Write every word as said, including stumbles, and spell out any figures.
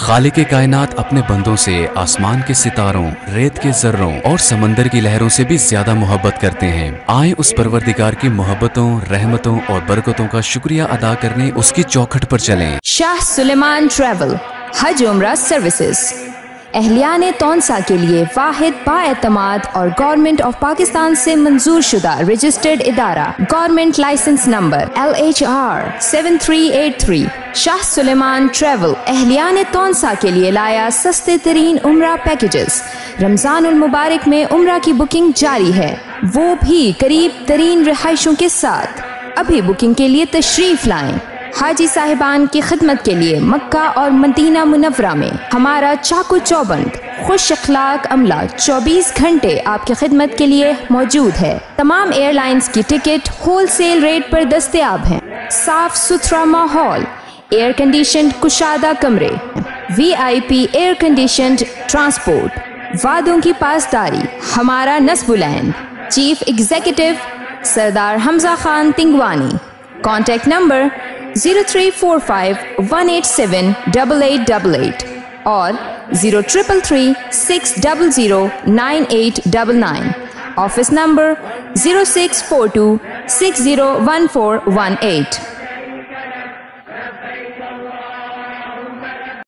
खालिक कायनात अपने बंदों से आसमान के सितारों, रेत के जर्रों और समंदर की लहरों से भी ज्यादा मोहब्बत करते हैं। आए उस परवरदिगार की मोहब्बतों, रहमतों और बरकतों का शुक्रिया अदा करने उसकी चौखट पर चलें। शाहसुलेमान ट्रैवल हज उम्रा सर्विसेज अहलियान तौंसा के लिए वाहिद बाएतमाद और गवर्नमेंट ऑफ पाकिस्तान से मंजूर शुदा रजिस्टर्ड इदारा। Government license number L H R seven three eight three. Shahsuleman travel अहलियान तौंसा के लिए लाया सस्ते तरीन उम्रा पैकेजेस। रमजानुल मुबारक में उम्रा की बुकिंग जारी है, वो भी करीब तरीन रिहाइशों के साथ। अभी बुकिंग के लिए तशरीफ लाएं। हाजी साहिबान की खिदमत के लिए मक्का और मदीना मुनव्वरा में हमारा चाकू चौबंद खुश अखलाक अमला चौबीस घंटे आपकी खिदमत के लिए मौजूद है। तमाम एयरलाइंस की टिकट होलसेल रेट पर दस्तयाब हैं। साफ सुथरा माहौल, एयर कंडीशनड कुशादा कमरे, V I P air conditioned transport, वादों की पासदारी। हमारा नस्बुलैन chief executive Sardar Hamza Khan Tingwani. Contact number zero three four five one eight seven double eight double eight और zero triple three six double zero nine eight double nine. Office number zero six four two six zero one four one eight.